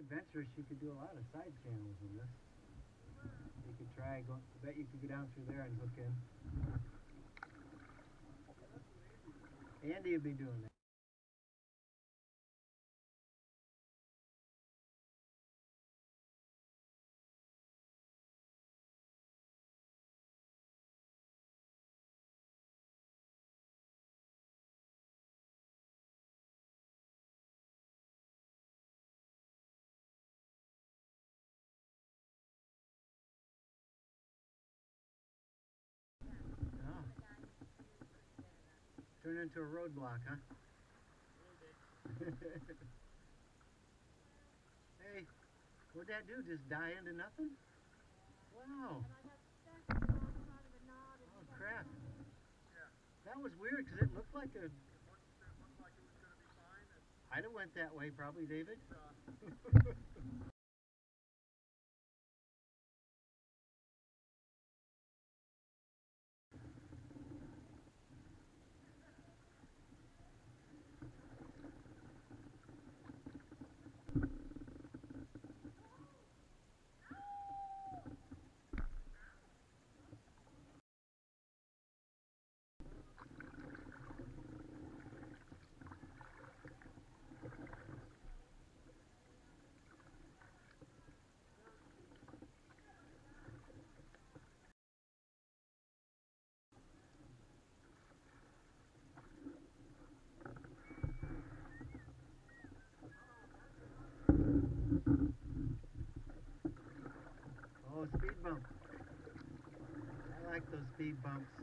adventurous. You could do a lot of side channels in this. You could try go. I bet you could go down through there and hook in. Andy would be doing that. Oh. Turned into a roadblock, huh? Hey, what'd that do? Just die into nothing? Wow. Oh, crap. That was weird because it looked like a... I'd have went that way probably, David. Oh, speed bump. I like those speed bumps.